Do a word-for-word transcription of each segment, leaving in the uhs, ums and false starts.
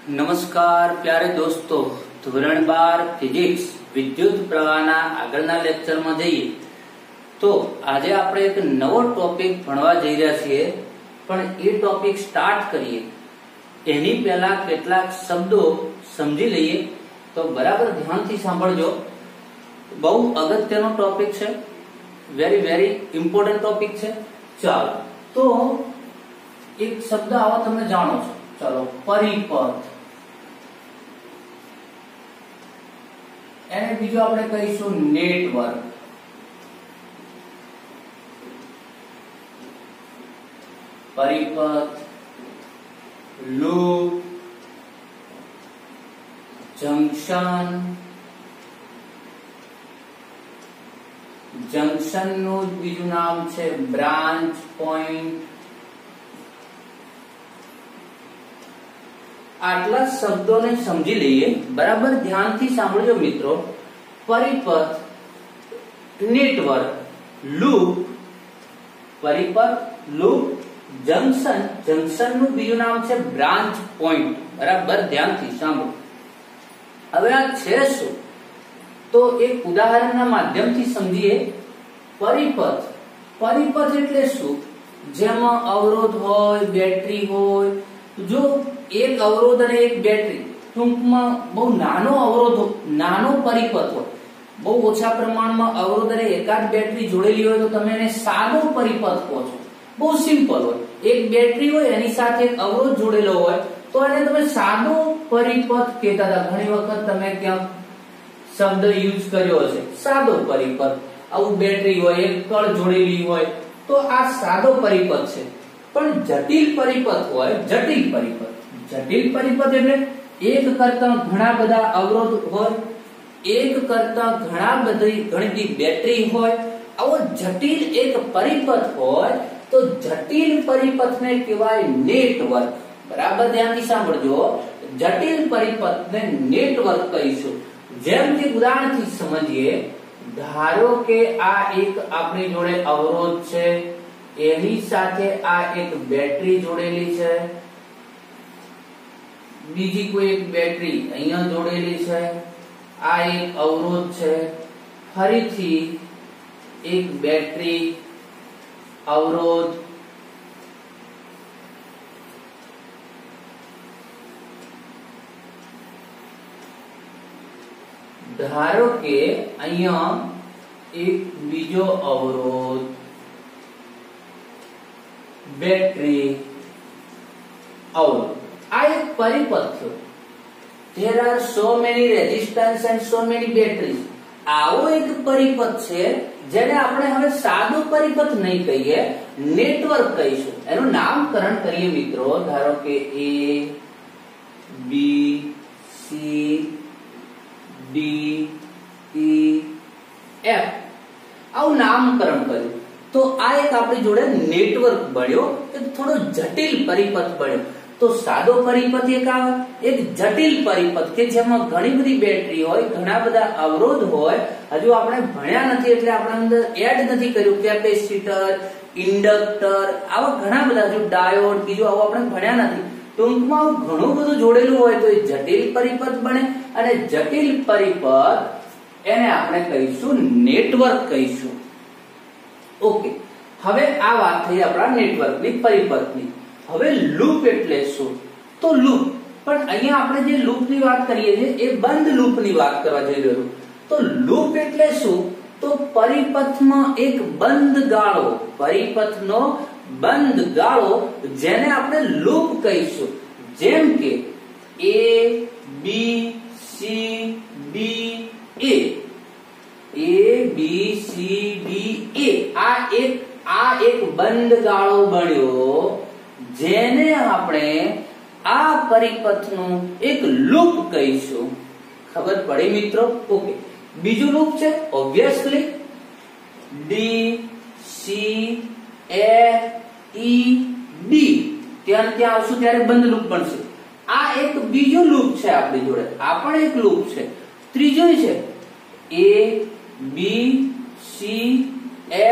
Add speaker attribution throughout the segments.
Speaker 1: નમસ્કાર પ્યારે દોસ્તો, ધોરણ બાર ફિઝિક્સ વિદ્યુત પ્રવાહના આગળના લેક્ચરમાં જઈએ તો આજે આપણે એક નવો ટોપિક ભણવા જઈ રહ્યા છીએ, પણ એ ટોપિક સ્ટાર્ટ કરીએ એની પહેલા કેટલાક શબ્દો સમજી લઈએ. તો બરાબર ધ્યાનથી સાંભળજો, બહુ અગત્યનો ટોપિક છે, વેરી વેરી ઇમ્પોર્ટન્ટ ટોપિક છે. ચાલો તો એક શબ્દ આવો તમે જાણો છો, ચાલો પરિપથ, એને બીજું આપણે કહીશું નેટવર્ક. પરિપથ, લૂપ, જંક્શન, જંક્શન નું બીજું નામ છે બ્રાન્ચ પોઈન્ટ. આટલા શબ્દોને સમજી લઈએ, બરાબર ધ્યાનથી સાંભળજો મિત્રો. પરિપથ, નેટવર્ક, લૂપ, પરિપથ, લૂપ, જંક્શન, જંક્શન નું બીજું નામ છે બ્રાન્ચ પોઈન્ટ. બરાબર ધ્યાનથી સાંભળો. હવે આ છે શું તો એક ઉદાહરણના માધ્યમથી સમજીએ. પરિપથ, પરિપથ એટલે શું? જેમાં અવરોધ હોય, બેટરી હોય. જો એક અવરોધ અને એક બેટરી, ટૂંકમાં બહુ નાનો અવરોધ, નાનો પરિપથ હોય, બહુ ઓછા પ્રમાણમાં અવરોધ અને એકાદ બેટરી જોડેલી હોય તો તમે એને સાદો પરિપથ કહો છો. બહુ સિમ્પલ હોય. એક બેટરી હોય એની સાથે એક અવરોધ જોડેલો હોય તો એને તમે સાદો પરિપથ કહેતા હતા. ઘણી વખત તમે ક્યાંક શબ્દ યુઝ કર્યો હશે, સાદો પરિપથ. આવું બેટરી હોય, એક કળ જોડેલી હોય તો આ સાદો પરિપથ છે. પણ જટિલ પરિપથ હોય, જટિલ પરિપથ, જટિલ પરિપથ એટલે એક કરતા ઘણા બધા અવરોધ હોય, એક કરતા ઘણા બધી ઘણી બધી બેટરી હોય. આવો જટિલ એક પરિપથ હોય તો જટિલ પરિપથને કહેવાય નેટવર્ક. બરાબર ધ્યાનથી સાંભળજો, જટિલ પરિપથને નેટવર્ક કહીશું. જેમ કે ઉદાહરણથી સમજીએ. ધારો કે આ એક આપણી જોડે અવરોધ છે, એની સાથે આ એક બેટરી જોડેલી છે, બીજી કોઈ એક બેટરી અહીંયા જોડેલી છે, આ એક અવરોધ છે, ફરીથી એક બેટરી, અવરોધ, ધારો કે અહીંયા એક બીજો અવરોધ, બેટરી, અવરોધ. આ એક પરિપથ થયો. There are so many resistance and so many batteries. આવો એક પરિપથ છે જેને આપણે હવે સાદો પરિપથ નહીં કહીએ, નેટવર્ક કહીશું. એનું નામકરણ કરીએ મિત્રો. ધારો કે A, B, C, D, E, F. આવું નામકરણ કર્યું તો આ એક આપણી જોડે નેટવર્ક બન્યો, એક થોડો જટિલ પરિપથ બન્યો. તો સાદો પરિપથ એક આવે, એક જટિલ પરિપથ કે જેમાં ઘણી બધી બેટરી હોય, ઘણા બધા અવરોધ હોય. હજુ આપણે ભણ્યા નથી એટલે આપણે અંદર એડ નથી કર્યું કેપેસિટર, ઇન્ડક્ટર, આવા ઘણા બધા, જો ડાયોડ, બીજું આવું આપણે ભણ્યા નથી. ટૂંકમાં ઘણું બધું જોડેલું હોય તો એ જટિલ પરિપથ બને. અને જટિલ પરિપથ એને આપણે કહીશું નેટવર્ક કહીશું. ઓકે, હવે આ વાત થઈ આપણા નેટવર્કની, પરિપથની. હવે લૂપ એટલે શું? તો લૂપ, પણ અહીંયા આપણે જે લૂપની વાત કરીએ છીએ એ બંધ લૂપની વાત કરવા જઈ રહ્યો છું. તો લૂપ એટલે શું? તો પરિપથમાં એક બંધ ગાળો, પરિપથનો બંધ ગાળો, જેને આપણે લૂપ કહીશું. જેમ કે A, B, C, D, A, A, B, C, D, A. આ એક આ એક બંધ ગાળો બન્યો જેને આપણે આ પરિપથનું એક લૂપ કહીશું. ખબર પડી મિત્રો? ઓકે, બીજું લૂપ છે obviously D, C, A, E, D. ત્યાં ત્યાં આવશું ત્યારે બંધ લૂપ બનશે. આ એક બીજો લૂપ છે આપણી જોડે, આ પણ એક લૂપ છે. ત્રીજો છે A, B, C, A,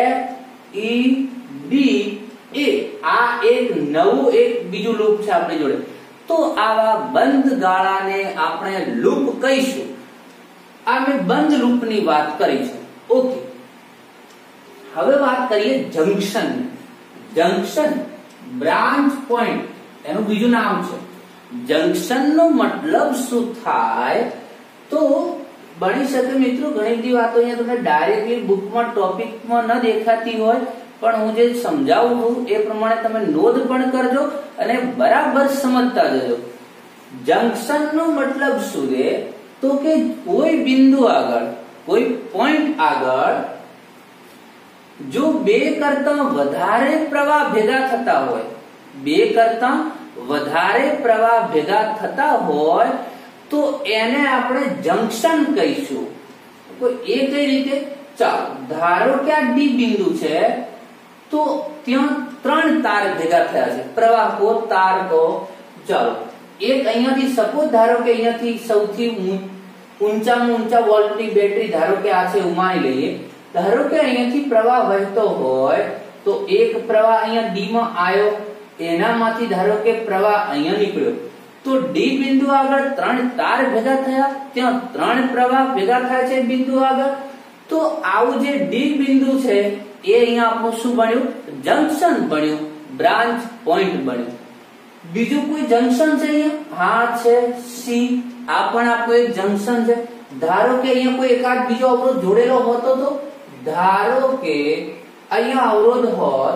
Speaker 1: E, D, A. આ એક નવું એક બીજું લૂપ છે આપણી જોડે. તો આવા બંધ ગાળાને આપણે લૂપ કહીશું. આ મેં બંધ લૂપની વાત કરી છે. ઓકે, હવે વાત કરીએ જંક્શન. જંક્શન બ્રાન્ચ પોઈન્ટ એનું બીજું નામ છે. જંક્શન નો મતલબ શું થાય? તો બની શકે મિત્રો ઘણી બધી વાતો અહીંયા તમને ડાયરેક્ટલી બુકમાં ટોપિકમાં ન દેખાતી હોય, પણ હું જે સમજાવું છું એ પ્રમાણે તમે નોંધ પણ કરજો અને બરાબર સમજતા જજો. જંક્શન નો મતલબ શું છે? તો કે કોઈ બિંદુ આગળ, કોઈ પોઈન્ટ આગળ જો બે કરતા વધારે પ્રવાહ ભેગા થતા હોય, બે કરતા વધારે પ્રવાહ ભેગા થતા હોય તો એને આપણે જંક્શન કહીશું. કોઈ એ કઈ રીતે? ચાલો ધારો કે આ ડી બિંદુ છે, તો ત્યાં ત્રણ તાર ભેગા થયા છે. પ્રવાહ કો, તાર કો. ચાલો એક અહીંયાથી સપોઝ ધારો કે અહીંયાથી સૌથી ઊંચામાં ઊંચા વોલ્ટની બેટરી ધારો કે આ છે એવું માની લઈએ. ધારો કે અહીંયાથી પ્રવાહ વહેતો હોય તો એક પ્રવાહ અહીંયા ડી માં આવ્યો, એનામાંથી ધારો કે પ્રવાહ અહીંયા નીકળ્યો, તો ડી બિંદુ આગળ ત્રણ તાર ભેગા થયા, ત્યાં ત્રણ પ્રવાહ ભેગા થાય છે બિંદુ આગળ. તો આવું જે ડી બિંદુ છે એ અહીંયા આપણું શું બન્યું? જંક્શન બન્યું, બ્રાન્ચ પોઈન્ટ બન્યું. બીજું કોઈ જંક્શન છે અહીંયા? હા છે, સી. આ પણ આપણું એક જંક્શન છે. ધારો કે અહીંયા કોઈ એકાદ બીજો અવરોધ જોડેલો હોતો તો, ધારો કે અહીંયા અવરોધ હોત,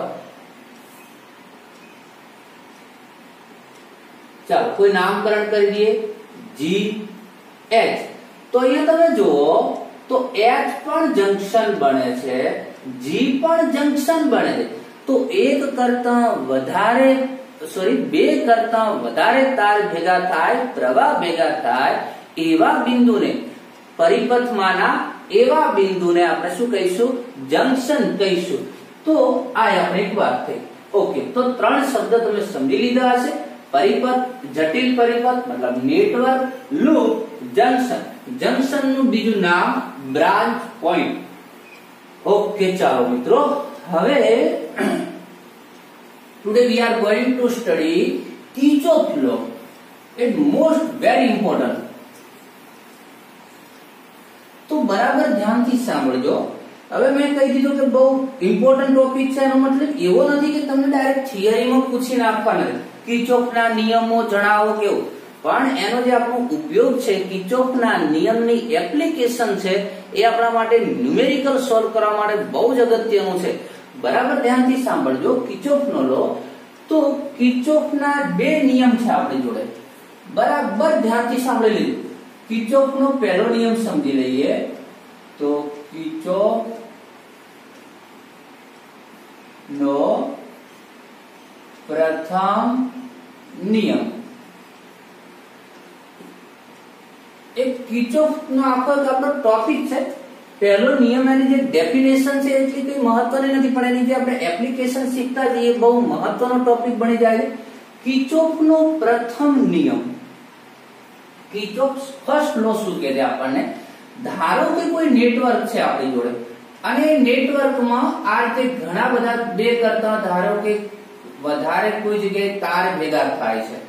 Speaker 1: ચાલો કોઈ નામકરણ કરી દઈએ જી એચ. તો અહીંયા તમે જુઓ તો એચ પણ જંક્શન બને છે, જી પણ જંક્શન બને છે. તો એક કરતા વધારે સોરી બે કરતા વધારે તાર ભેગા થાય, પ્રવાહ ભેગા થાય એવા બિંદુને, પરિપથમાંના એવા બિંદુને આપણે શું કહીશું? જંક્શન કહીશું. તો આ આપણે એક વાત થઈ. ઓકે, તો ત્રણ શબ્દ તમે સમજી લીધા હશે. પરિપથ, જટિલ પરિપથ મતલબ નેટવર્ક, લૂપ, જંક્શન. જંક્શન નું બીજું નામ બ્રાન્ચ પોઈન્ટ. ઓકે ચાલો મિત્રો, હવે today we are going to study Kirchhoff law. It most very important. તો બરાબર ધ્યાનથી સાંભળજો. હવે મેં કહી દીધું કે બહુ ઇમ્પોર્ટન્ટ ટોપિક છે. એનો મતલબ એવો નથી કે તમને ડાયરેક્ટ થિયરીમાં પૂછી નાખવાના નથી. કિર્ચોફના નિયમો જણાવો કેવું, પણ એનો જે આપણો ઉપયોગ છે, કિર્ચોફના નિયમની એપ્લિકેશન છે, એ આપણા માટે ન્યુમેરિકલ સોલ્વ કરવા માટે બહુ જ અગત્યનું છે. બરાબર ધ્યાનથી સાંભળજો. કિર્ચોફનો લો, તો કિર્ચોફના બે નિયમ છે આપણી જોડે. બરાબર ધ્યાનથી સાંભળી લીધું. કિર્ચોફનો પહેલો નિયમ સમજી લઈએ. તો કિર્ચોફનો પ્રથમ નિયમ, એક કિર્ચોફનો આખો આપણો ટોપિક છે. પહેલો નિયમ એની જે ડેફિનેશન છે એટલી કઈ મહત્વની નથી, પણ એની જે આપણે એપ્લિકેશન શીખતા જઈએ બહુ મહત્વનો ટોપિક બની જાય છે. કિર્ચોફનો પ્રથમ નિયમ, કિર્ચોફ ફર્સ્ટ લો શું કહે છે આપણને? ધારો કે કોઈ નેટવર્ક છે આપણી જોડે, અને નેટવર્કમાં આ રીતે ઘણા બધા બે કરતા ધારો કે વધારે કોઈ જગ્યાએ તાર ભેગા થાય છે.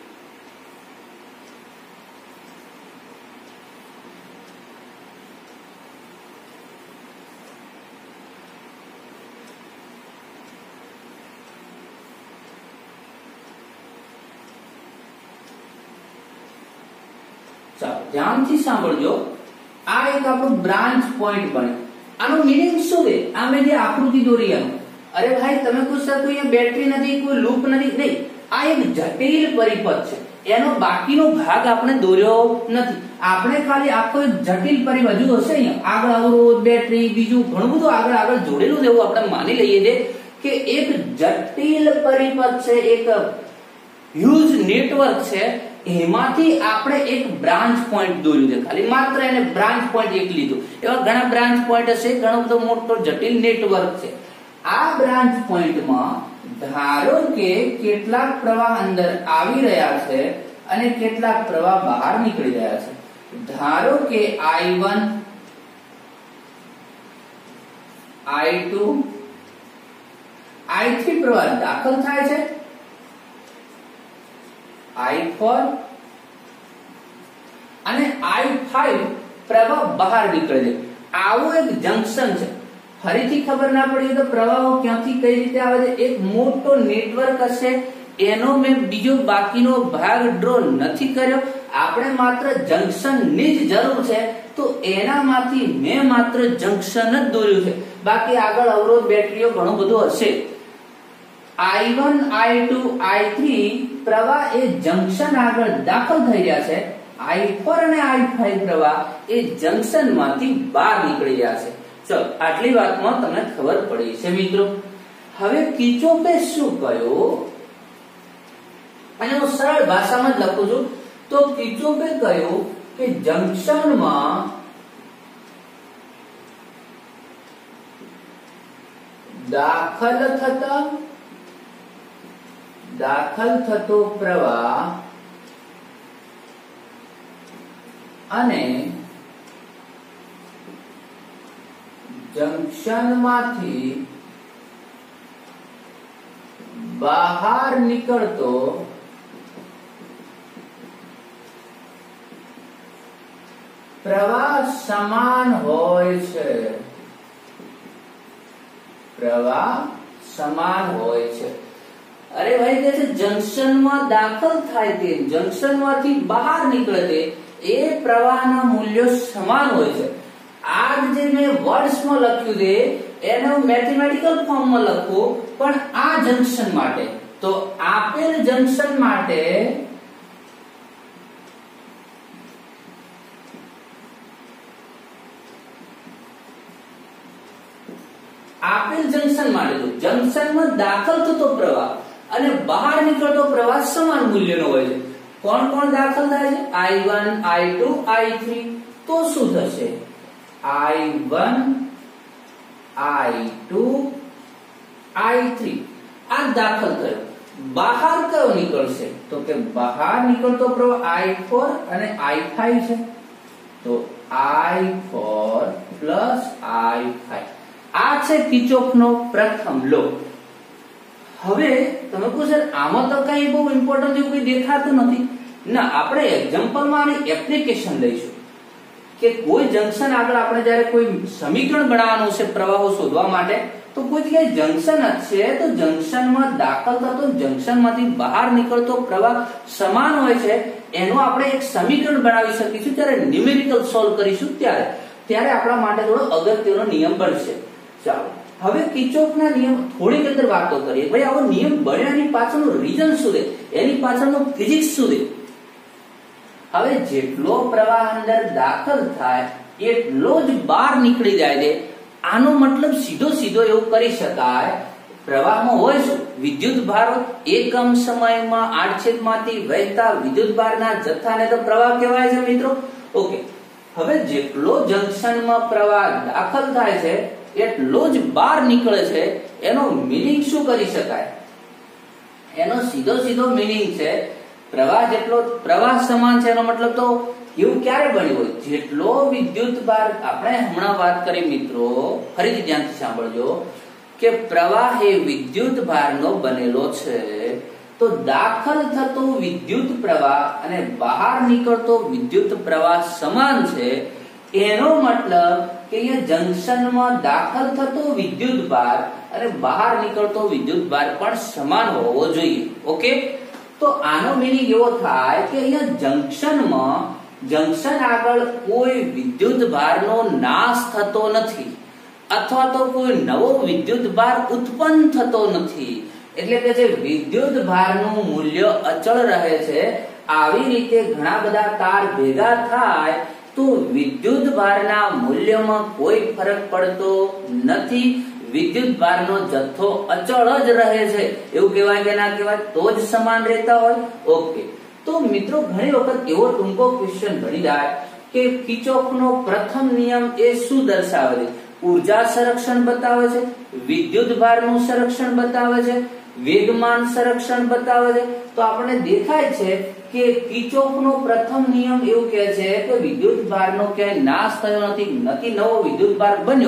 Speaker 1: ચાલો ધ્યાનથી સાંભળજો. આ એક આપણું બ્રાન્ચ પોઈન્ટ બને. આનો મીનિંગ શું છે? આ મેં જે આકૃતિ દોરી એનું, અરે ભાઈ તમે પૂછતા તો અહીંયા બેટરી નથી, કોઈ લૂપ નથી, નહીં. આ એક જટિલ પરિપથ છે, એનો બાકીનો ભાગ આપણે દોર્યો નથી. આપણે ખાલી આખો એક જટિલ પરિપથ હજુ હશે અહીંયા આગળ અવરોધ, બેટરી, બીજું ઘણું બધું આગળ આગળ જોડેલું છે એવું આપણે માની લઈએ છે કે એક જટિલ પરિપથ છે, એક હ્યુજ નેટવર્ક છે. એમાંથી આપણે એક બ્રાન્ચ પોઈન્ટ દોર્યું છે, ખાલી માત્ર એને બ્રાન્ચ પોઈન્ટ એક લીધું. એવા ઘણા બ્રાન્ચ પોઈન્ટ હશે, ઘણો બધો મોટો જટિલ નેટવર્ક છે. આ બ્રાન્ચ પોઈન્ટમાં ધારો કે કેટલાક પ્રવાહ અંદર આવી રહ્યા છે અને કેટલાક પ્રવાહ બહાર નીકળી રહ્યા છે. ધારો કે I one, I two, I three પ્રવાહ દાખલ થાય છે, આઈ ફોર અને આઈ ફાઈવ પ્રવાહ બહાર નીકળે છે. આવું એક જંક્શન છે. ફરીથી ખબર ના પડી તો પ્રવાહો ક્યાંથી કઈ રીતે આવે છે, એક મોટો નેટવર્ક હશે. એનો મેં બીજો બાકીનો ભાગ ડ્રો નથી કર્યો. આપણે માત્ર જંક્શન ની જ જરૂર છે, તો એનામાંથી મેં માત્ર જંક્શન જ દોર્યું છે. બાકી આગળ અવરોધ બેટરીઓ ઘણું બધું હશે. I one I two I three પ્રવાહ એ જંક્શન આગળ દાખલ થઈ રહ્યા છે. આઈ ફોર અને આઈ ફાઈવ પ્રવાહ એ જંક્શન માંથી બહાર નીકળી રહ્યા છે. ચલો, આટલી વાતમાં તમને ખબર પડી છે મિત્રો. હવે કિર્ચોફે શું કહ્યું, અને હું સરળ ભાષામાં જ લખું છું. તો કિર્ચોફે કહ્યું કે જંક્શનમાં દાખલ થતા દાખલ થતો પ્રવાહ અને જંક્શનમાંથી બહાર નીકળતો પ્રવાહ સમાન હોય છે. પ્રવાહ સમાન હોય છે. અરે ભાઈ, કે છે જંક્શનમાં દાખલ થાય તે, જંક્શનમાંથી બહાર નીકળે તે, એ પ્રવાહના મૂલ્યો સમાન હોય છે. આ જે મેં વર્ડ્સમાં લખ્યું છે એને મેથેમેટિકલ ફોર્મમાં લખું, પણ આ જંક્શન માટે, તો આપેલ જંક્શન માટે આપેલ જંક્શન માટે તો જંક્શનમાં દાખલ થતો પ્રવાહ અને બહાર નીકળતો પ્રવાહ સમાન મૂલ્યનો હોય છે. કોણ કોણ દાખલ થાય છે? I one I two I three. તો શું થશે? I one I two I three આ દાખલ થયો. બહાર કયો નીકળશે? તો કે બહાર નીકળતો પ્રવાહ આઈ ફોર અને આઈ ફાઈવ છે. તો I four plus I five. આ છે કિર્ચોફનો પ્રથમ લો. હવે તમે કહો સર આમાં તો કઈ બહુ ઇમ્પોર્ટન્ટ એવું કઈ દેખાતું નથી. ના, આપણે એક્ઝામ્પલમાં આની એપ્લિકેશન લઈશું કે કોઈ જંક્શન આગળ આપણે જ્યારે કોઈ સમીકરણ બનાવવાનું છે પ્રવાહો શોધવા માટે, તો કોઈ જગ્યાએ જંક્શન છે, તો જંક્શનમાં દાખલ થતો જંક્શનમાંથી બહાર નીકળતો પ્રવાહ સમાન હોય છે. એનું આપણે એક સમીકરણ બનાવી શકીશું. ત્યારે ન્યુમેરિકલ સોલ્વ કરીશું ત્યારે ત્યારે આપણા માટે થોડો અગત્યનો નિયમ બનશે. ચાલો, હવે કિર્ચોફના નિયમ થોડીક અંદર વાતો કરીએ. ભાઈ, આવો નિયમ બન્યાની પાછળનું રીઝન શું છે, એની પાછળનું ફિઝિક્સ શું છે. હવે જેટલો પ્રવાહ અંદર દાખલ થાય એટલો જ બહાર નીકળી જાય છે. આનો મતલબ સીધો સીધો એવું કરી શકાય, પ્રવાહમાં હોય શું? વિદ્યુત ભાર. એકમ સમયમાં આડછેદમાંથી વહેતા વિદ્યુત ભારના જથ્થાને તો પ્રવાહ કહેવાય છે મિત્રો. ઓકે, હવે જેટલો જંક્શનમાં પ્રવાહ દાખલ થાય છે એટલો જ બહાર નીકળે છે. એનો મીનિંગ શું કરી શકાય? એનો સીધો સીધો મીનિંગ છે પ્રવાહ જેટલો પ્રવાહ સમાન છે. એનો મતલબ તો એવું ક્યારે બન્યું હોય? જેટલો વિદ્યુત ભાર, આપણે હમણાં વાત કરી મિત્રો, ફરીથી ધ્યાનથી સાંભળજો કે પ્રવાહ એ વિદ્યુત ભારનો બનેલો છે. તો દાખલ થતો વિદ્યુત પ્રવાહ અને બહાર નીકળતો વિદ્યુત પ્રવાહ સમાન છે. એનો મતલબ કે અહીંયા જંક્શનમાં દાખલ થતો વિદ્યુત ભાર અને બહાર નીકળતો વિદ્યુત ભાર પણ સમાન હોવો જોઈએ. ઓકે, તો આનો મીનિંગ એવો થાય કે અહીંયા જંક્શનમાં જંક્શન આગળ કોઈ વિદ્યુત ભારનો નાશ થતો નથી, અથવા તો કોઈ નવો વિદ્યુત ભાર ઉત્પન્ન થતો નથી. એટલે કે જે વિદ્યુત ભારનું મૂલ્ય અચળ રહે છે. આવી રીતે ઘણા બધા તાર ભેગા થાય તો વિદ્યુત ભારના મૂલ્યમાં કોઈ ફરક પડતો નથી. વિદ્યુત ભારનો જથ્થો અચળ જ રહે છે. એવું કહેવાય કે ના કહેવાય? તો જ સમાન રહેતા હોય. ઓકે, તો મિત્રો ઘણી વખત એવો ટૂંકો ક્વેશ્ચન બની જાય કે કિર્ચોફનો પ્રથમ નિયમ એ શું દર્શાવે છે? ઉર્જા સંરક્ષણ બતાવે છે, વિદ્યુત ભારનું સંરક્ષણ બતાવે છે, વેગમાન સંરક્ષણ બતાવે છે. તો આપણને દેખાય છે કે કિર્ચોફનો પ્રથમ નિયમ એવું કહે છે કે વિદ્યુત ભારનો ક્યાંય નાશ થયો નથી, નથી નવો વિદ્યુત ભાર બન્યો.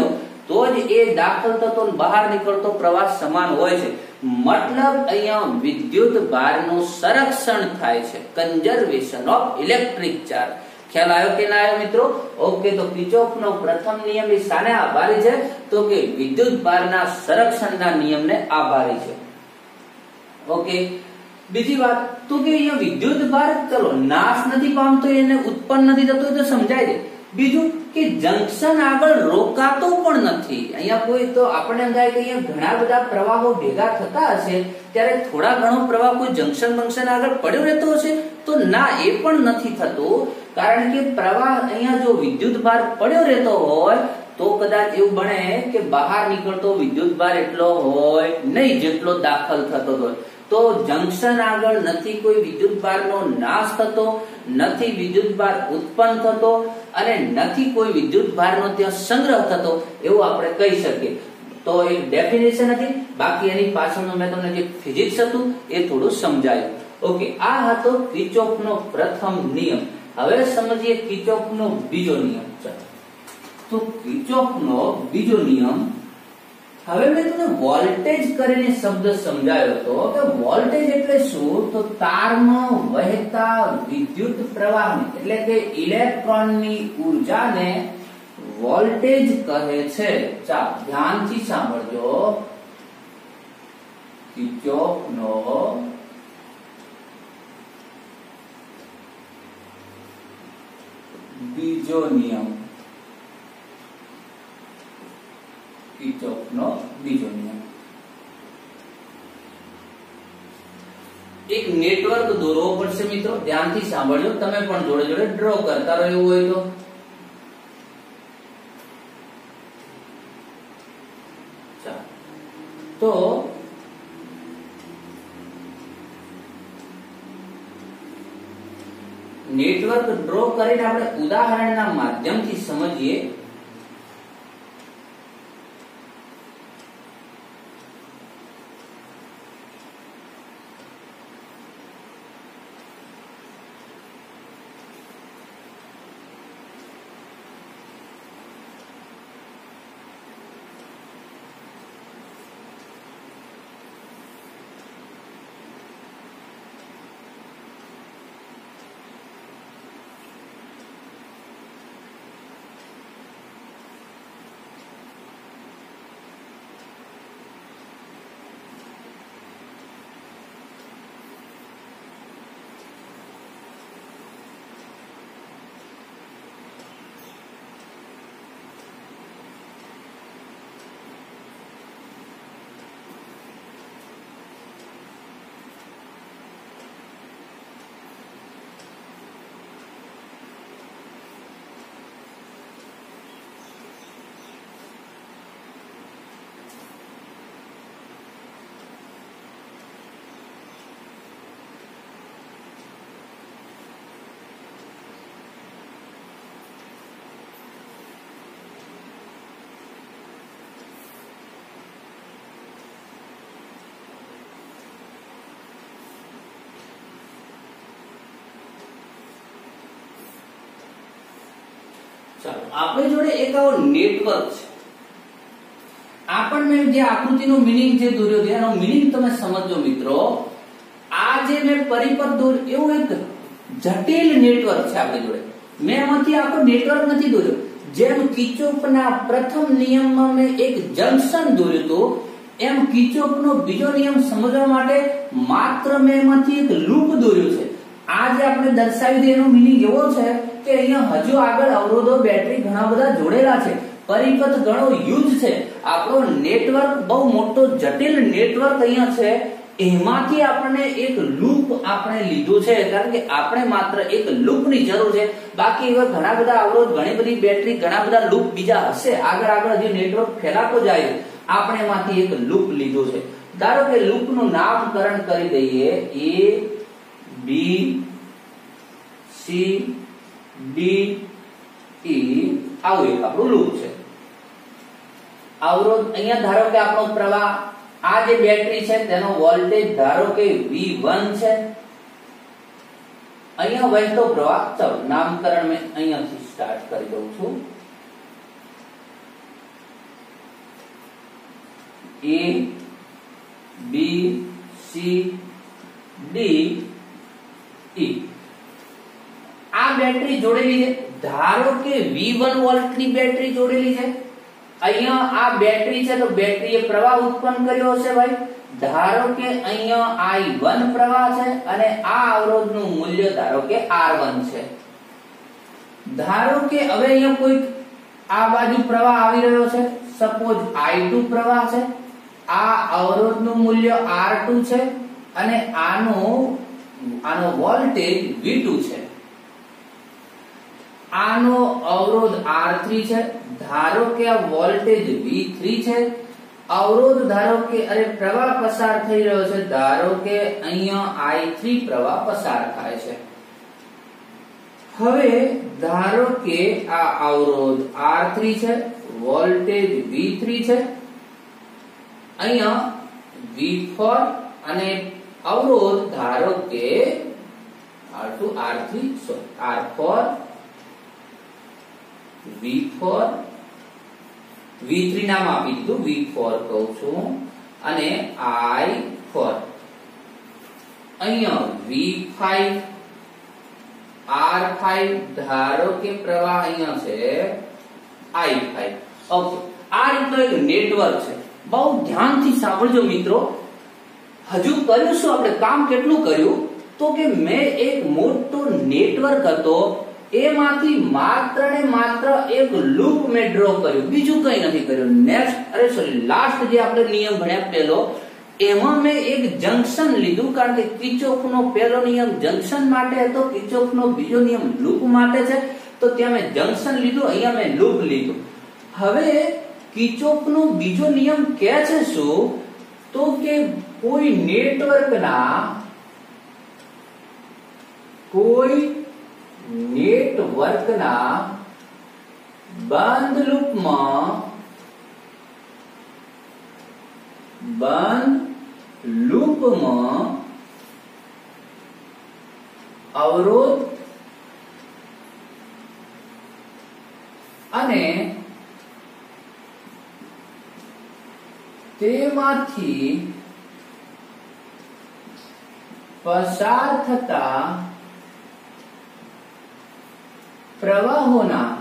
Speaker 1: તો જ એ દાખલ થતો બહાર નીકળતો પ્રવાહ સમાન હોય છે. મતલબ અહીંયા વિદ્યુત ભારનું સંરક્ષણ થાય છે, કન્ઝર્વેશન ઓફ ઇલેક્ટ્રિક ચાર્જ. ખ્યાલ આવ્યો કે ના આવ્યો મિત્રો? ઓકે, તો કિર્ચોફનો પ્રથમ નિયમ એ શાને આભારી છે? તો કે વિદ્યુત ભારના સંરક્ષણના નિયમને આભારી છે. ઓકે, બીજી વાત તો કે અહીંયા વિદ્યુત ભાર ચલો નાશ નથી પામતો, એને ઉત્પન્ન નથી થતો, તો સમજાય છે. બીજું કે જંક્શન આગળ રોકાતો પણ નથી. અહીંયા કોઈ તો આપણે એમ થાય કે અહીંયા ઘણા બધા પ્રવાહો ભેગા થતા હશે ત્યારે થોડા ઘણો પ્રવાહ કોઈ જંક્શન બંક્શન આગળ પડ્યો રહેતો હશે, તો ના, એ પણ નથી થતું. કારણ કે પ્રવાહ અહીંયા જો વિદ્યુત ભાર પડ્યો રહેતો હોય તો કદાચ એવું બને કે બહાર નીકળતો વિદ્યુત ભાર એટલો હોય નહીં જેટલો દાખલ થતો હોય. તો જંક્શન આગળ નથી કોઈ વિદ્યુત ભારનો નાશ થતો, નથી વિદ્યુત ભાર ઉત્પન્ન થતો અને નથી કોઈ વિદ્યુત ભારનો ત્યાં સંગ્રહ થતો, એવું આપણે કહી શકીએ. તો એક ડેફિનેશન હતી, બાકી એની પાછળનું મેં તમને જે ફિઝિક્સ હતું એ થોડું સમજાયું. ઓકે, આ હતો કિર્ચોફનો પ્રથમ નિયમ. હવે સમજીએ કિર્ચોફનો બીજો નિયમ. તો કિર્ચોફનો બીજો નિયમ, હવે મેં તમને વોલ્ટેજ કરીને શબ્દ સમજાવ્યો હતો કે વોલ્ટેજ એટલે શું? તો તારમાં વહેતા વિદ્યુત પ્રવાહને એટલે કે ઇલેક્ટ્રોનની ઉર્જાને વોલ્ટેજ કહે છે. ચાલો ધ્યાનથી સાંભળજો. કિર્ચોફનો બીજો નિયમ, કિર્ચોફનો બીજો નિયમ. એક નેટવર્ક દોરવો પડશે મિત્રો, ધ્યાનથી સાંભળજો. તમે પણ જોડે જોડે ડ્રો કરતા રહો એવું હોય તો. તો નેટવર્ક ડ્રો કરીને આપણે ઉદાહરણના માધ્યમથી સમજીએ. ચાલો આપણી જોડે એક આવો નેટવર્ક છે. આપણને જે આકૃતિનો મીનિંગ જે દોર્યો છે એનો મીનિંગ તમે સમજો મિત્રો. આ જે મેં પરિપથ દોર્યું એવું એક જટિલ નેટવર્ક છે આપણી જોડે. મેં એમાંથી આખો નેટવર્ક નથી દોર્યો. જેમ કિર્ચોફના પ્રથમ નિયમમાં મેં એક જંક્શન દોર્યું હતું, એમ કિર્ચોફનો બીજો નિયમ સમજવા માટે માત્ર મેં એમાંથી એક લૂપ દોર્યું છે. આ જે આપણે દર્શાવી દે એનો મીનિંગ એવો છે કે અહીંયા હજુ આગળ અવરોધો, બેટરી ઘણા બધા જોડેલા છે, પરિપથ ઘણો યુઝ છે, આપણો નેટવર્ક બહુ મોટો જટિલ નેટવર્ક અહીંયા છે. એમાંથી આપણે એક લૂપ આપણે લીધું છે, કારણ કે આપણે માત્ર એક લૂપની જરૂર છે. બાકી એવા ઘણા બધા અવરોધ, ઘણી બધી બેટરી, ઘણા બધા લૂપ બીજા હશે. આગળ આગળ જે નેટવર્ક ફેલાતો જાય, આપણે એમાંથી એક લૂપ લીધું છે. ધારો કે લૂપનું નામકરણ કરી દઈએ એ બી સી ડી ઈ, આવું એક આપણું લૂપ છે. અવરોધ અહીંયા ધારો કે આપણો પ્રવાહ, આ જે બેટરી છે તેનો વોલ્ટેજ ધારો કે વી વન છે. અહીંયા વહેતો પ્રવાહ, ચલો નામકરણ મેં અહીંયાથી સ્ટાર્ટ કરી દઉં છું. એ બી સી ડી ઈ આ બેટરી જોડેલી છે. ધારો કે વી વન વોલ્ટ ની બેટરી જોડેલી છે. અહીંયા આ બેટરી છે તો બેટરીએ પ્રવાહ ઉત્પન્ન કર્યો હશે ભાઈ. ધારો કે અહીંયા આઈ વન પ્રવાહ છે અને આ અવરોધનું મૂલ્ય ધારો કે આર વન છે. ધારો કે હવે અહીંયા કોઈ આ બાજુ પ્રવાહ આવી રહ્યો છે, સપોઝ આઈ ટુ પ્રવાહ છે. આ અવરોધનું મૂલ્ય આર ટુ છે અને આનો આનો વોલ્ટેજ વી ટુ છે. આનો અવરોધ આર થ્રી છે. ધારો કે આ વોલ્ટેજ વી થ્રી છે. અવરોધ ધારો કે અરે પ્રવાહ પસાર થઈ રહ્યો છે. ધારો કે અહીંયા આઈ થ્રી પ્રવાહ પસાર થાય છે. હવે ધારો કે આ અવરોધ આર થ્રી છે, વોલ્ટેજ વી થ્રી છે, અહીંયા વી ફોર અને અવરોધ ધારો કે R two R three sorry R four V four V three નામ આપી દીધું, વી ફોર કહું છું અને આઈ ફોર. અહીંયા વી ફાઈવ આર ફાઈવ ધારો કે પ્રવાહ અહીંયા છે આઈ ફાઈવ. ઓકે, આ રીતનો એક નેટવર્ક છે. બહુ ધ્યાનથી સાંભળજો મિત્રો. હજુ કર્યું શું આપણે કામ કેટલું કર્યું તો કે મેં એક મોટો નેટવર્ક હતો એમાંથી માત્ર ને માત્ર એક લૂપ મેં ડ્રો કર્યું, બીજું કઈ નથી કર્યું. નેક્સ્ટ અરે સોરી લાસ્ટ જે આપણે નિયમ ભણ્યા પહેલો એમાં મેં એક જંક્શન લીધું, કારણ કે કિર્ચોફનો પહેલો નિયમ જંક્શન માટે હતો, કિર્ચોફનો બીજો નિયમ લૂપ માટે છે, તો ત્યાં મેં જંક્શન લીધું, અહીંયા મેં લૂપ લીધું. હવે કિર્ચોફનો બીજો નિયમ કહે છે શું તો કે કોઈ નેટવર્કના કોઈ નેટવર્કના બંધ લૂપમાં બંધ લૂપમાં અવરોધ અને તેમાંથી પસાર થતા પ્રવાહોના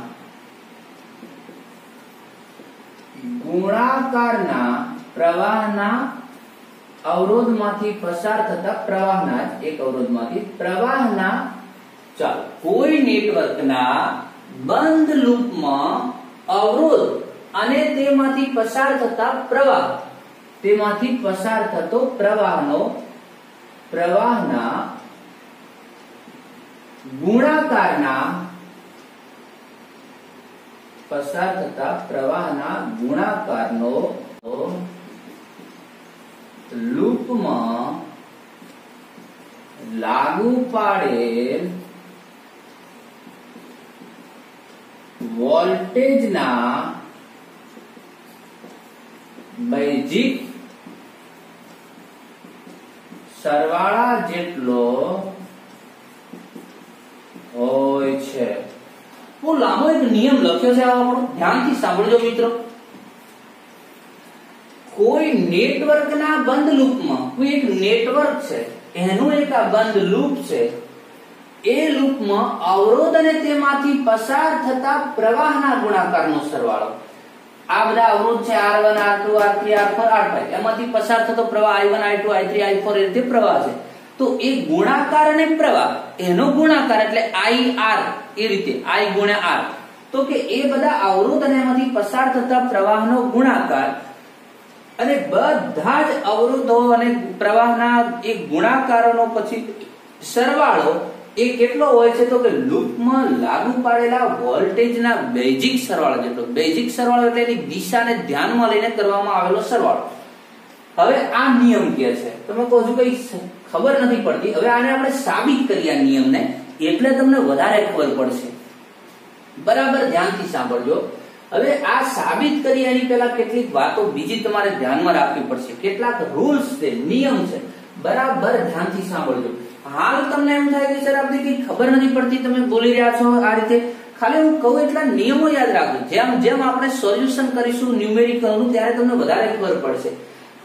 Speaker 1: ગુણાકારના પ્રવાહના અવરોધમાંથી પસાર થતા પ્રવાહના એક અવરોધમાંથી પ્રવાહના ચાલો કોઈ નેટવર્કના બંધ લૂપમાં અવરોધ અને તેમાંથી પસાર થતા પ્રવાહ તેમાંથી પસાર થતો પ્રવાહનો પ્રવાહના ગુણાકારના પસાર થતા પ્રવાહના ગુણાકારનો લૂપમાં લાગુ પાડેલ વોલ્ટેજના બેઝિક સરવાળા જેટલો હોય છે. બહુ લાંબો એક નિયમ લખ્યો છે, આપણો ધ્યાનથી સાંભળજો મિત્રો. કોઈ નેટવર્કના બંધ લૂપમાં કોઈ એક નેટવર્ક છે, એનું એક આ બંધ લૂપ છે, એ લૂપમાં અવરોધ અને તેમાંથી પસાર થતા પ્રવાહના ગુણાકારનો સરવાળો. આ બધા અવરોધ છે R one R two R three R four R five, એમાંથી પસાર થતો પ્રવાહ I one I two I three I four એ રીતે પ્રવાહ છે. તો એ ગુણાકાર અને પ્રવાહ એનો ગુણાકાર એટલે આઈ આર એ રીતે આઈ ગુણ્યા આર. તો કે એ બધા અવરોધ અને એમાંથી પસાર થતા પ્રવાહનો ગુણાકાર અને બધા જ અવરોધો અને પ્રવાહના એક ગુણાકારોનો પછી સરવાળો એ કેટલો હોય છે તો કે લૂપમાં લાગુ પાડેલા વોલ્ટેજના બેઝિક સરવાળા જેટલો. બેઝિક સરવાળો એટલે એની દિશાને ધ્યાનમાં લઈને કરવામાં આવેલો સરવાળો. હવે આ નિયમ કે છે, તમે કહો છો કઈ ખબર નથી પડતી. હવે આને આપણે સાબિત કરીએ આ નિયમને, એટલે તમને વધારે ખબર પડશે. બરાબર ધ્યાનથી સાંભળજો. હવે આ સાબિત કરી એની પહેલા કેટલીક વાતો બીજી તમારે ધ્યાનમાં રાખવી પડશે. કેટલાક રૂલ્સ છે, નિયમ છે, બરાબર ધ્યાનથી સાંભળજો. હાલ તમને એમ થાય કે સર આપણે કઈ ખબર નથી પડતી, તમે બોલી રહ્યા છો આ રીતે. ખાલી હું કહું એટલા નિયમો યાદ રાખજો. જેમ જેમ આપણે સોલ્યુશન કરીશું ન્યુમેરિકલનું ત્યારે તમને વધારે ખબર પડશે.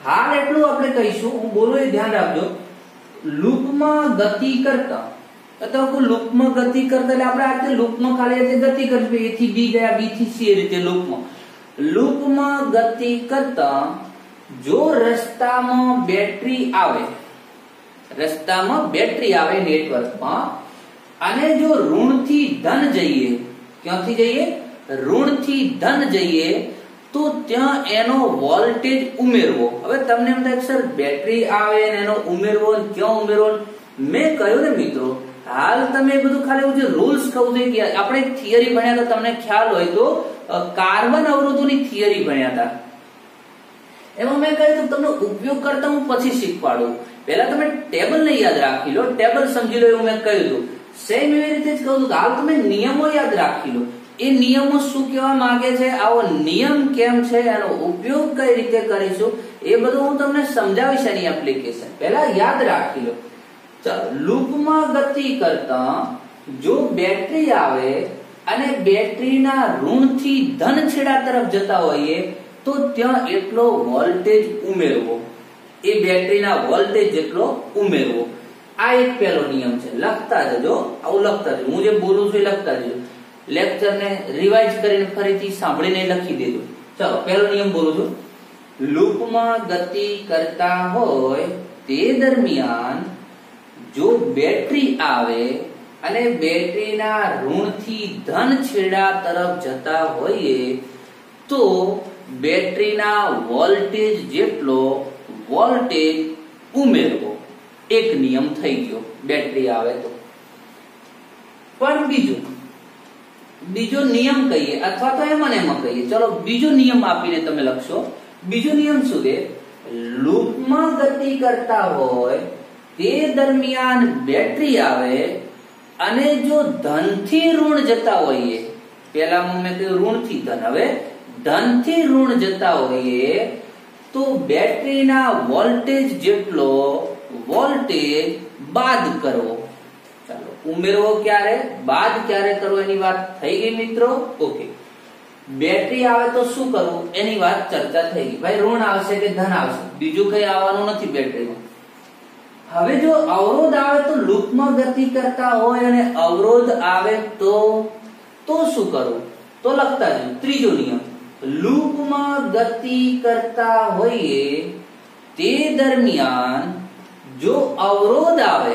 Speaker 1: હાલ એટલું આપણે કહીશું, હું બોલું એ ધ્યાન રાખજો. લૂપમાં ગતિ કરતા અથવા કોઈ લૂપમાં ગતિ કરતા એટલે આપણે આ રીતે લૂપમાં ખાલી રીતે ગતિ કરવી, a થી b ગયા, b થી c એ રીતે લૂપમાં લૂપમાં ગતિ કરતા જો રસ્તામાં બેટરી આવે, રસ્તામાં બેટરી આવે નેટવર્કમાં, અને જો ઋણથી ધન જઈએ, ક્યાંથી જઈએ? ઋણથી ધન જઈએ, તો ત્યાં એનો વોલ્ટેજ ઉમેરવો. હવે તમને એમ થાય સર બેટરી આવે અને એનો ઉમેરવો, ક્યાં ઉમેરવો? મેં કહ્યું ને મિત્રો, હાલ તમે બધું ખાલી જે રૂલ્સ કહું છું કે આપણે થિયરી ભણ્યા હતા, તમને ખ્યાલ હોય તો કાર્બન અવરોધોની થિયરી ભણ્યા હતા. એમાં મેં કહ્યું તમને ઉપયોગ કરતા હું પછી શીખવાડું. પહેલા તમે ટેબલ ને યાદ રાખી લો, ટેબલ સમજી લો, એવું મેં કહ્યું હતું. સેમ એવી રીતે જ કહું છું કે હાલ તમે નિયમો યાદ રાખી લો. એ નિયમો શું કહેવા માંગે છે, આવો નિયમ કેમ છે, એનો ઉપયોગ કઈ રીતે કરીશું, એ બધું હું તમને સમજાવીશ એની એપ્લિકેશન. પહેલા યાદ રાખી લો. ચાલો, લૂપમાં ગતિ કરતા જો બેટરી આવે અને બેટરીના ઋણથી ધન છેડા તરફ જતા હોઈએ, તો ત્યાં એટલો વોલ્ટેજ ઉમેરવો, એ બેટરીના વોલ્ટેજ જેટલો ઉમેરવો. આ એક પહેલો નિયમ છે. લખતા જજો, આવું લખતા જજો, હું જે બોલું છું એ લખતા જજો. લેક્ચરને રિવાઇઝ કરીને ફરીથી સાંભળીને લખી દેજો. ચાલો, પહેલો નિયમ બોલું છું. લૂપમાં ગતિ કરતા હોય તે દરમિયાન જો બેટરી આવે અને બેટરીના ઋણથી ધન છેડા તરફ જતા હોઈએ, તો બેટરીના વોલ્ટેજ જેટલો વોલ્ટેજ ઉમેરવો. એક નિયમ થઈ ગયો બેટરી આવે તો. પણ બીજો બીજો નિયમ કહીએ અથવા તો એમાં એમાં કહીએ. ચલો, બીજો નિયમ આપીને તમે લખશો. બીજો નિયમ શું છે? લૂપમાં ગતિ કરતા હોય તે દરમિયાન બેટરી આવે અને જો ધનથી ઋણ જતા હોઈએ, પેલા મેં કહ્યું ઋણથી ધન, હવે ધનથી ઋણ જતા હોઈએ, તો બેટરીના વોલ્ટેજ જેટલો વોલ્ટેજ બાદ કરવો. ચાલો, ઉમેરવો ક્યારે, બાદ ક્યારે કરવો એની વાત થઈ ગઈ મિત્રો. ઓકે, બેટરી આવે તો શું કરવું એની વાત ચર્ચા થઈ ગઈ. ભાઈ ઋણ આવશે કે ધન આવશે, બીજું કઈ આવવાનું નથી બેટરીમાં. હવે જો અવરોધ આવે તો લૂપમાં ગતિ કરતા હોય અને અવરોધ આવે તો તો શું કરવું? તો લખતા જજો. ત્રીજો નિયમ, લૂપમાં ગતિ કરતા હોઈએ તે દરમિયાન જો અવરોધ આવે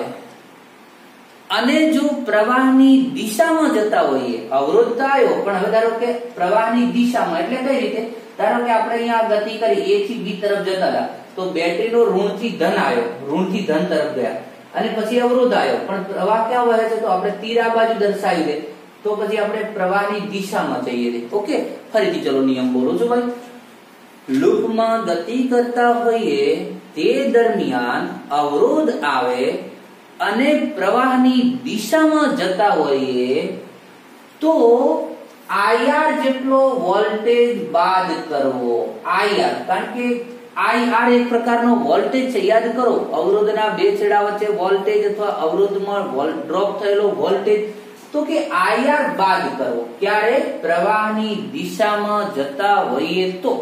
Speaker 1: અને જો પ્રવાહની દિશામાં જતા હોઈએ, અવરોધ તો આવ્યો પણ હવે ધારો કે પ્રવાહની દિશામાં, એટલે કઈ રીતે? ધારો કે આપણે અહીંયા ગતિ કરી a થી b તરફ જતા હતા, તો બેટરીનો ઋણથી ધન આવ્યો, ઋણથી ધન તરફ ગયા, અને પછી અવરોધ આવ્યો, પણ પ્રવાહ ક્યાં વહે છે? તો આપણે તીર આ બાજુ દર્શાવી દે, તો પછી આપણે પ્રવાહની દિશામાં જઈએ. ઓકે, ફરીથી ચલો નિયમ બોલું છું ભાઈ. લૂપમાં ગતિ કરતા હોઈએ તે દરમિયાન અવરોધ આવે અને પ્રવાહની દિશામાં જતા હોઈએ, તો આઈઆર જેટલો વોલ્ટેજ બાદ કરવો. આઈઆર, કારણ કે આઈઆર એક પ્રકારનો વોલ્ટેજ છે, યાદ કરો. અવરોધના બે છેડા વચ્ચે વોલ્ટેજ અથવા અવરોધમાં ડ્રોપ થયેલો વોલ્ટેજ, તો કે આઈઆર બાદ કરવો. ક્યારે? પ્રવાહની દિશામાં જતા હોઈએ તો.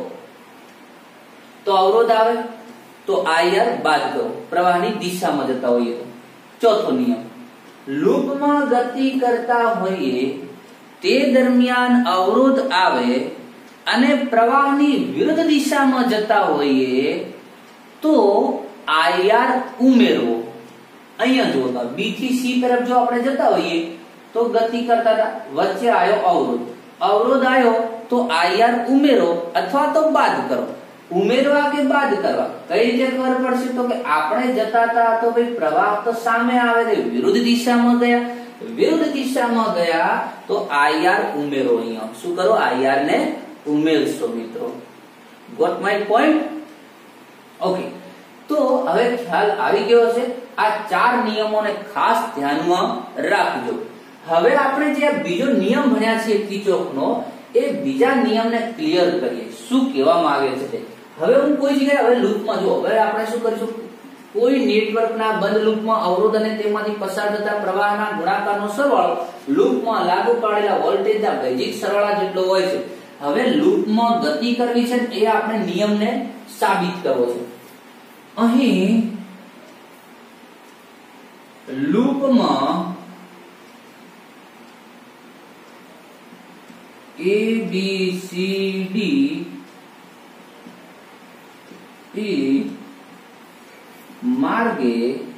Speaker 1: તો અવરોધ આવે તો આઈઆર બાદ કરો, પ્રવાહની દિશામાં જતા હોઈએ તો. ચોથો નિયમ, લૂપમાં ગતિ કરતા હોઈએ તે દરમિયાન અવરોધ આવે અને પ્રવાહની વિરુદ્ધ દિશામાં જતા હોઈએ, તો આઈઆર ઉમેરવો. અહીંયા જોતા બી થી સી તરફ જો આપણે જતા હોઈએ તો ગતિ કરતા હતા, વચ્ચે આવ્યો અવરોધ, અવરોધ આવ્યો તો આઈઆર ઉમેરો અથવા તો બાદ કરો. ઉમેરવા કે બાદ કરવા કઈ રીતે ખબર પડશે? તો કે આપણે જતા હતા તો ભાઈ પ્રવાહ તો સામે આવે છે, વિરુદ્ધ દિશામાં ગયા, વિરુદ્ધ દિશામાં ગયા તો આઈઆર ઉમેરો. અહીંયા શું કરો? આઈઆર ને ઉમેરશો મિત્રો. Got my point? ઓકે, તો હવે ખ્યાલ આવી ગયો છે. આ ચાર નિયમોને ખાસ ધ્યાનમાં રાખજો. હવે આપણે જે બીજો નિયમ ભણ્યા છે કિર્ચોફનો, એ બીજા નિયમને ક્લિયર કરીએ. શું કહેવામાં આવે છે? હવે હું કોઈ જગ્યાએ હવે લૂપમાં જો, હવે આપણે શું કરીશું? કોઈ નેટવર્કના બંધ લૂપમાં અવરોધ અને તેમાંથી પસાર થતા પ્રવાહના ગુણાકારનો સરવાળો લૂપમાં લાગુ પાડેલા વોલ્ટેજના બેઝિક સરવાળા જેટલો હોય છે. હવે લૂપમાં ગતિ કરવી છે, એ આપણે નિયમને સાબિત કરવો છે. અહીં લૂપમાં A B C D E मार्गे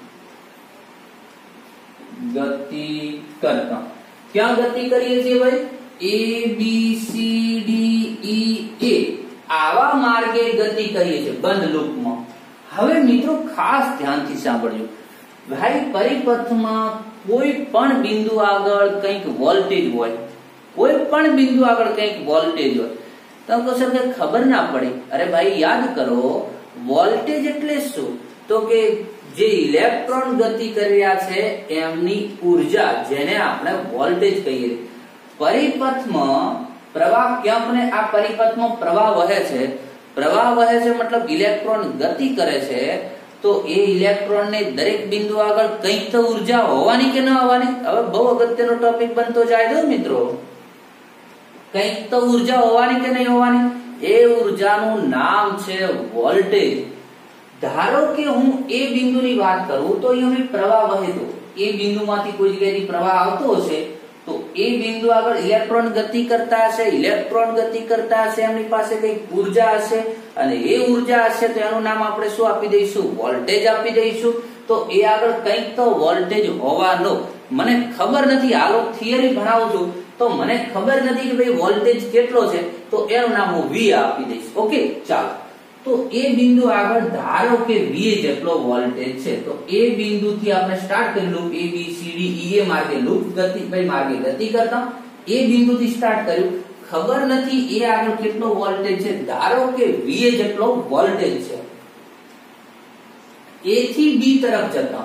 Speaker 1: गति करता। क्या गति करिए छे भाई? ए बी सी डी ई ए आवा मार्गे गति करिए छे बंद लूप में। हवे मित्रों खास ध्यान थी सांभळજો भाई परिपथ में कोई पण बिंदु आगळ कंईक वोल्टेज होय, कोई पण बिंदु आगळ कंईक वोल्टेज होय तो कहशो के खबर ना पड़ी। अरे भाई याद करो वोल्टेज एटले शुं? तो के जे इलेक्ट्रॉन गति કરી રહ્યા છે એમની ઊર્જા જેને આપણે વોલ્ટેજ કહીએ। પરિપથમાં પ્રવાહ ક્યાંકને આ પરિપથમાં પ્રવાહ વહે છે, પ્રવાહ વહે છે मतलब ઇલેક્ટ્રોન ગતિ કરે છે તો એ ઇલેક્ટ્રોન ને દરેક બિંદુ આગળ કંઈક તો ઊર્જા હોવાની કે ન હોવાની? હવે બહુ અગત્યનો ટોપિક બનતો જાય છે મિત્રો। કંઈક તો ઊર્જા હોવાની કે નહીં હોવાની? એ ઊર્જાનું નામ છે વોલ્ટેજ। ધારો કે હું એ બિંદુની વાત કરું તો અહીં પ્રવાહ વહે તો એ બિંદુમાંથી કોઈ જગ્યાએથી પ્રવાહ આવતો હશે તો એ બિંદુ આગળ ઇલેક્ટ્રોન ગતિ કરતા હશે, ઇલેક્ટ્રોન ગતિ કરતા હશે એમની પાસે કઈ ઊર્જા હશે અને એ ઊર્જા હશે તો એનું નામ આપણે શું આપી દઈશું? વોલ્ટેજ આપી દઈશું। તો એ આગળ કંઈક તો વોલ્ટેજ હોવાનો। મને ખબર નથી, હાલો થિયરી ભણાવું છું તો મને ખબર નથી કે ભાઈ વોલ્ટેજ કેટલો છે તો એનું નામ હું V આપી દઈશ। ઓકે ચાલો तो ए बिंदु आगे धारो के V જેટલો वोल्टेज છે तो ए बिंदु थी आपने स्टार्ट कर loop A B C D E A मार्गे लूप गति भाई मार्गे गति करता ए बिंदु थी स्टार्ट કર્યું खबर નથી ए આગળ કેટલો वोल्टेज છે ધારો કે V જેટલો वोल्टेज છે A થી B तरफ જતા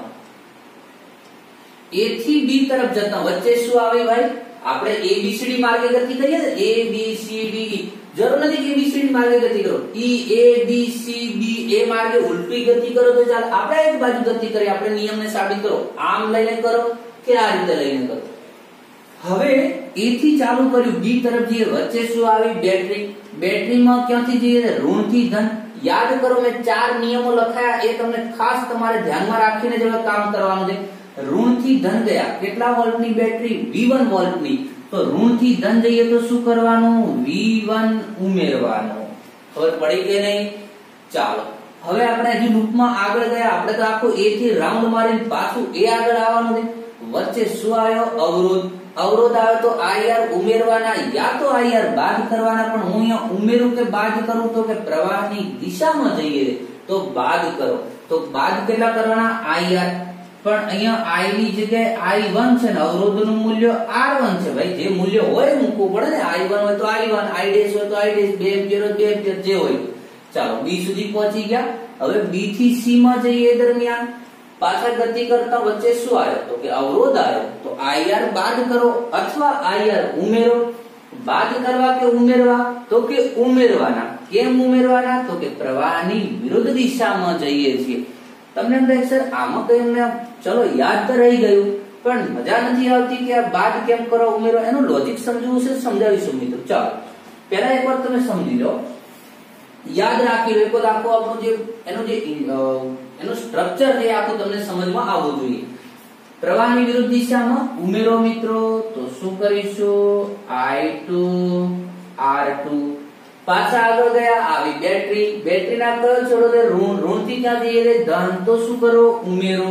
Speaker 1: A થી B तरफ જતા વચ્ચે શું આવે ભાઈ આપણે A B C D માર્ગે ગતિ કરીએ ને A B C D E जरूर नहीं कि एबीसीडी मार्गे गति करो ई ए बी सी बी ए मार्गे उल्टी गति करो तो चाल આપણે એક બાજુ ગતિ કરી આપણે નિયમને સાબિત કરો આમ લઈને કરો કે આ રીતે લઈને કરો। હવે એ થી ચાલુ કર્યું બી તરફ જઈએ વચ્ચે શું આવી બેટરી બેટરીમાં ક્યાંથી જઈએ ઋણ થી ધન। યાદ કરો મેં ચાર નિયમો લખાયા એ તમને ખાસ તમારે ધ્યાનમાં રાખીને જ કામ કરવાનું છે। ઋણ થી ધન ગયા કેટલા વોલ્ટની બેટરી V वन વોલ્ટની तो ऋण थी धन जाइए तो शू करवानो V वन उमेरवानो। खबर पड़ी के नहीं? चालो હવે આપણે હજી લૂપમાં આગળ ગયા આપણે તો આખો A થી રાઉન્ડ મારીને પાછું A આગળ આવવાનું છે। વચ્ચે શું આવ્યો? અવરોધ। અવરોધ આવ્યો તો I R ઉમેરવાના યા તો I R બાદ કરવાના પણ હું અહીંયા ઉમેરું કે બાદ કરું તો કે પ્રવાહની દિશામાં જઈએ તો બાદ કરો તો બાદ કેટલા કરવાના I R પણ અહીંયા I ની જગ્યાએ I वन છે ને અવરોધનું મૂલ્ય R वन છે ભાઈ જે મૂલ્ય હોય મૂકવું પડે ને I वन હોય તો I वन I ડેશ હોય તો I ડેશ બે એમ્પિયર હોય બે એમ્પિયર જે હોય। ચાલો B સુધી પહોંચી ગયા હવે B થી C માં જઈએ દરમિયાન પાછા ગતિ કરતા વચ્ચે શું આવ્યો તો કે અવરોધ આવ્યો તો I R બાદ કરો અથવા I R ઉમેરો। બાદ કરવા કે ઉમેરવા તો કે ઉમેરવાના। કેમ ઉમેરવાના તો કે પ્રવાહની વિરુદ્ધ દિશામાં જઈએ છીએ। તમને એમ થાય સર આમાં કઈ અમને ચલો યાદ તો રહી ગયું પણ મજા નથી આવતી કે આ બાદ કેમ કરો ઉમેરો એનું લોજિક સમજવું છે સમજાવીશું મિત્રો। ચાલો પહેલા એકવાર તમે સમજી લો યાદ રાખી લો એકવાર આખો આપણું જે એનું જે એનું સ્ટ્રક્ચર છે આખું તમને સમજમાં આવવું જોઈએ। પ્રવાહની વિરુદ્ધ દિશામાં ઉમેરો મિત્રો તો શું કરીશું I टू R टू પાછા આગળ ગયા આવી બેટરી બેટરીના કયો છોડો તે ઋણ ઋણથી ક્યાં જઈએ રે ધન તો શું કરો ઉમેરો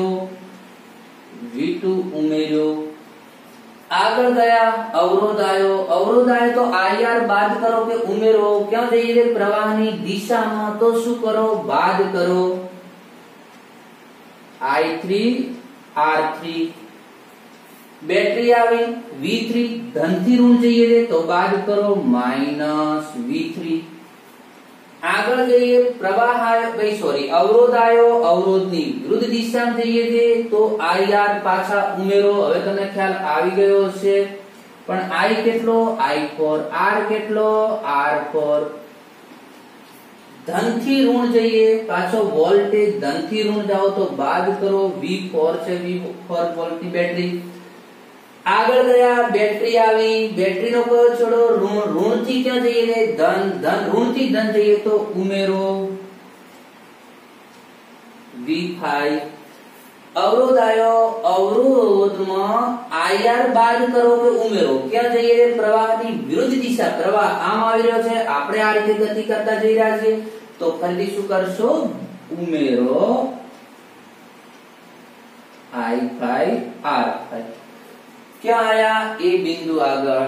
Speaker 1: V टू ઉમેર્યો। આગળ ગયા અવરોધ આયો અવરોધ આયો તો I R બાદ કરો કે ઉમેરો ક્યાં જઈએ રે પ્રવાહની દિશામાં તો શું કરો બાદ કરો I three R three. Battery આવી V थ्री ધન થી ઋણ જઈએ રે તો બાદ કરો માઈનસ V थ्री। આગળ જઈએ પ્રવાહ આયો ભાઈ સોરી અવરોધ આયો અવરોધની વિરુદ્ધ દિશામાં જઈએ છે તો I R પાછા ઉમેરો। હવે તમને ખ્યાલ આવી ગયો છે પણ I કેટલો I फोर R કેટલો R फोर। ધન થી ઋણ જઈએ પાછો વોલ્ટેજ ધન થી ઋણ જાઓ તો બાદ કરો V फोर છે V फोर વોલ્ટની બેટરી। આગળ ગયા બેટરી આવી બેટરીનો કયો છોડો ઋણ ઋણથી ક્યાં જઈએ રે ધન ધન ઋણથી ધન જઈએ તો ઉમેરો વી ફાઈવ અવરોધ આયો, અવરોધમાં આઈઆર બાદ કરો કે ઉમેરો, ક્યાં જઈએ રે? પ્રવાહની વિરુદ્ધ દિશા, પ્રવાહ આમ આવી રહ્યો છે, આપણે આ રીતે ગતિ કરતા જઈ રહ્યા છીએ, તો ફરીથી શું કરશો? ઉમેરો આઈ ફાઈવ આર ફાઈવ. ક્યાં આયા? એ બિંદુ આગળ,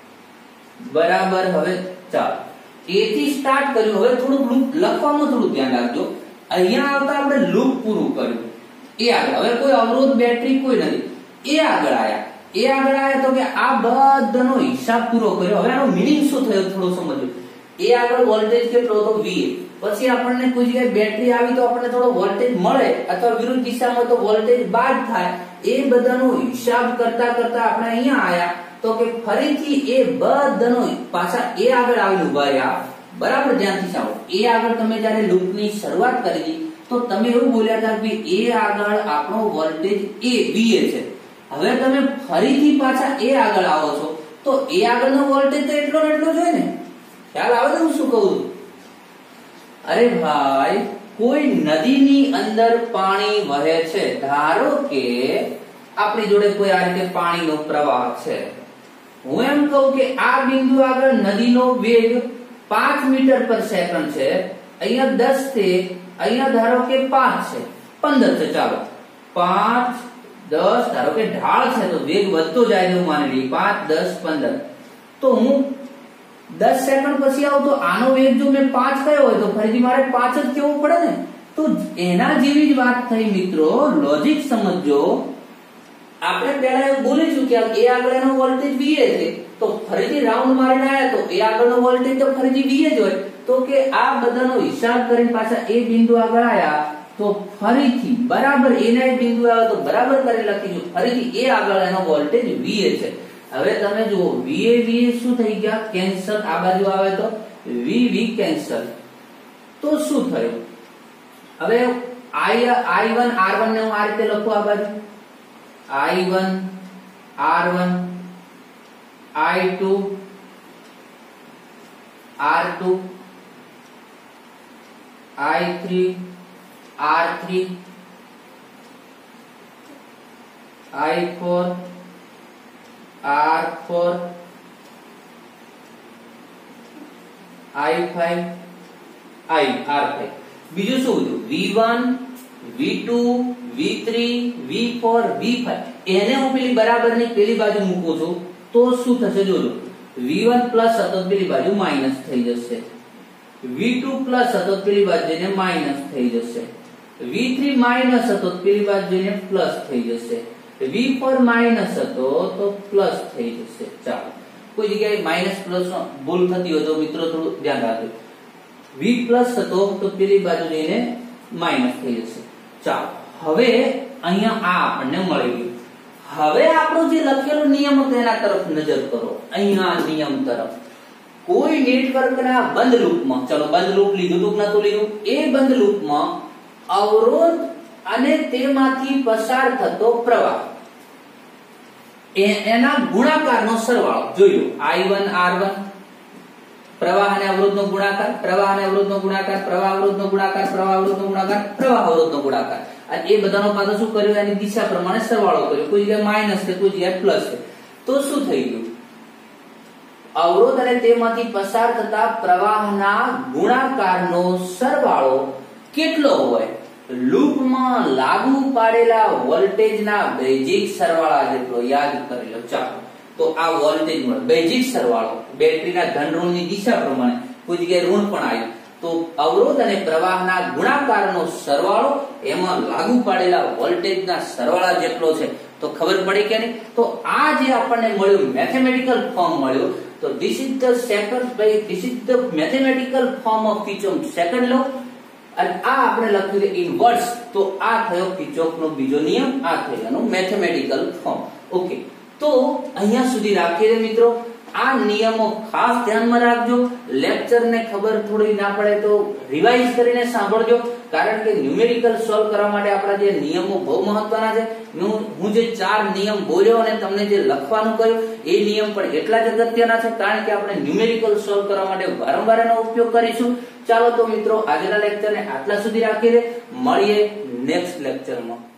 Speaker 1: બરાબર. હવે ચાલો એ થી સ્ટાર્ટ કર્યું, હવે થોડું લૂપ લખવામાં થોડું ધ્યાન રાખજો. અહીંયા આવતા આપણે લૂપ પૂરું કર્યું, એ આગળ, હવે કોઈ અવરોધ બેટરી કોઈ નથી, એ આગળ આયા, એ આગળ આયા તો કે આ બધાનો હિસાબ પૂરો કર્યો. હવે આનો મીનિંગ શું થયો થોડું સમજો. એ આગળ વોલ્ટેજ કેટલો હતો? વી. પછી આપણને કોઈ જગ્યાએ બેટરી આવી તો આપણને થોડો વોલ્ટેજ મળે, અથવા વિરુદ્ધ દિશામાં તો વોલ્ટેજ બાદ થાય. એ બધાનો હિસાબ કરતા કરતા આપણે અહીંયા આયા તો કે ફરીથી એ બધાનો પાછા એ આગળ આવીને ઉભા રહ્યા. બરાબર, ધ્યાનથી સાંભળો. એ આગળ તમે જ્યારે લૂપની શરૂઆત કરી તો તમે એવું બોલ્યા હતા કે એ આગળ આપણો વોલ્ટેજ એ વી છે. હવે તમે ફરીથી પાછા એ આગળ આવો છો તો એ આગળનો વોલ્ટેજ તો એટલો ને એટલો જ હોય ને. ખ્યાલ આવે છે હું શું કહું છું? અરે ભાઈ, કોઈ નદીની અંદર પાણી વહે છે, ધારો કે આપણી જોડે કોઈ આ રીતે પાણીનો પ્રવાહ છે. હું એમ કહું કે આ બિંદુ આગળ નદીનો વેગ પાંચ મીટર પર સેકન્ડ છે, અહીંયા દસ છે, અહીંયા ધારો કે પાંચ છે, પંદર છે. ચાલો પાંચ દસ, ધારો કે ઢાળ છે તો વેગ વધતો જાય એવું માની લઈએ, પાંચ દસ પંદર. તો હું દસ સેકન્ડ પછી આવું તો આનો વેગ જો મેં પાંચ કયો હોય તો ફરીથી મારે પાંચ જ કેવું પડે ને. તો એના જેવી જ વાત થઈ મિત્રો. લોજિક સમજો. આપણે પહેલા એવું બોલીશું કે એ આગળ એનો વોલ્ટેજ વી છે, તો ફરીથી રાઉન્ડ મારીને આયા તો એ આગળનો વોલ્ટેજ તો ફરીથી વી જ હોય. તો કે આ બધાનો હિસાબ કરીને પાછા એ બિંદુ આગળ આયા તો ફરીથી બરાબર એના બિંદુ આવ્યો તો બરાબર કરી લખીશું, ફરીથી એ આગળ એનો વોલ્ટેજ વી છે. હવે તમે જુઓ વી વી શું થઈ ગયા? કેન્સલ. આ બાજુ આવે તો વી વી કેન્સલ. તો શું થયું? હવે I I one R one ને હું આ રીતે લખું, આ બાજુ I one R one I two R two I three R three I four R four I five I R five. બીજું શું હતું? V one V two V three V four V five. એને હું પેલી બરાબરની પેલી બાજુ મૂકું છું તો શું થશે જોજો. વી વન પ્લસ હતો પેલી બાજુ માઇનસ થઈ જશે, વી ટુ પ્લસ હતો પેલી બાજુ જઈને માઇનસ થઈ જશે, વી થ્રી માઇનસ હતો પેલી બાજુ જઈને પ્લસ થઈ જશે, વી ફોર માઇનસ હતો તો પ્લસ થઈ જશે. ચાલો કોઈ જગ્યાએ માઇનસ પ્લસ નો ભૂલ થતી હોય તો મિત્રો થોડું ધ્યાન રાખજો. વી પ્લસ હતો તો પેલી બાજુ જઈને માઇનસ થઈ જશે. ચાલો હવે અહીંયા આ આપણને મળી ગયું. હવે આપણો જે લખેલો નિયમ હતો એના તરફ નજર કરો. અહીંયા નિયમ તરફ કોઈ નેટવર્કના બંધ લૂપમાં, ચલો બંધ લૂપ લીધું તો નતું લીધું, એ બંધ લૂપમાં અવરોધ અને તેમાંથી પસાર થતો પ્રવાહ એના ગુણાકારનો સરવાળો જોઈ લો. આઈ વન આર વન પ્રવાહ અને અવરોધનો ગુણાકાર, પ્રવાહ અને અવરોધનો ગુણાકાર, પ્રવાહ અવરોધનો ગુણાકાર, પ્રવાહ અવરોધનો ગુણાકાર, પ્રવાહ અવરોધનો ગુણાકાર. અને એ બધાનો પાછો શું કર્યું? એની દિશા પ્રમાણે સરવાળો કર્યો. કોઈ જગ્યાએ માઈનસ છે, કોઈ જગ્યાએ પ્લસ છે. તો શું થઈ ગયું? અવરોધ અને તેમાંથી પસાર થતા પ્રવાહના ગુણાકારનો સરવાળો કેટલો હોય? લૂપમાં લાગુ પાડેલા વોલ્ટેજના બેઝિક સરવાળા જેટલો. યાદ કરી લો. ચાલો તો આ વોલ્ટેજ મળે બેઝિક સરવાળો બેટરીના ધન ઋણની દિશા પ્રમાણે, કોઈ જગ્યાએ ઋણ પણ આવ્યું તો અવરોધ અને પ્રવાહના ગુણાકારનો સરવાળો એમાં લાગુ પાડેલા વોલ્ટેજના સરવાળા જેટલો છે. તો ખબર પડી કે નહીં? તો આ જે આપણને મળ્યું મેથેમેટિકલ ફોર્મ મળ્યો, તો this is the second by this is the mathematical form of Kirchhoff second law. અને આ આપણે લખ્યું છે ઇન વર્ડ્સ, તો આ થયો કિર્ચોફનો બીજો નિયમ, આ થયો એનો મેથેમેટિકલ ફોર્મ. ઓકે, તો અહીંયા સુધી રાખીએ મિત્રો. આ નિયમો ખાસ ધ્યાનમાં રાખજો. લેક્ચર ને ખબર થોડી ના પડે તો રિવાઇઝ કરીને સાંભળજો, કારણ કે ન્યુમેરિકલ સોલ્વ કરવા માટે આપણા જે નિયમો બહુ મહત્વના છે. હું જે ચાર નિયમ બોલ્યો અને તમને જે લખવાનું કહ્યું એ નિયમ પણ એટલા જ અગત્યના છે, કારણ કે આપણે ન્યુમેરિકલ સોલ્વ કરવા માટે વારંવાર એનો ઉપયોગ કરીશું. ચાલો તો મિત્રો આજના લેક્ચરને આટલા સુધી રાખીએ, મળીએ નેક્સ્ટ લેક્ચરમાં.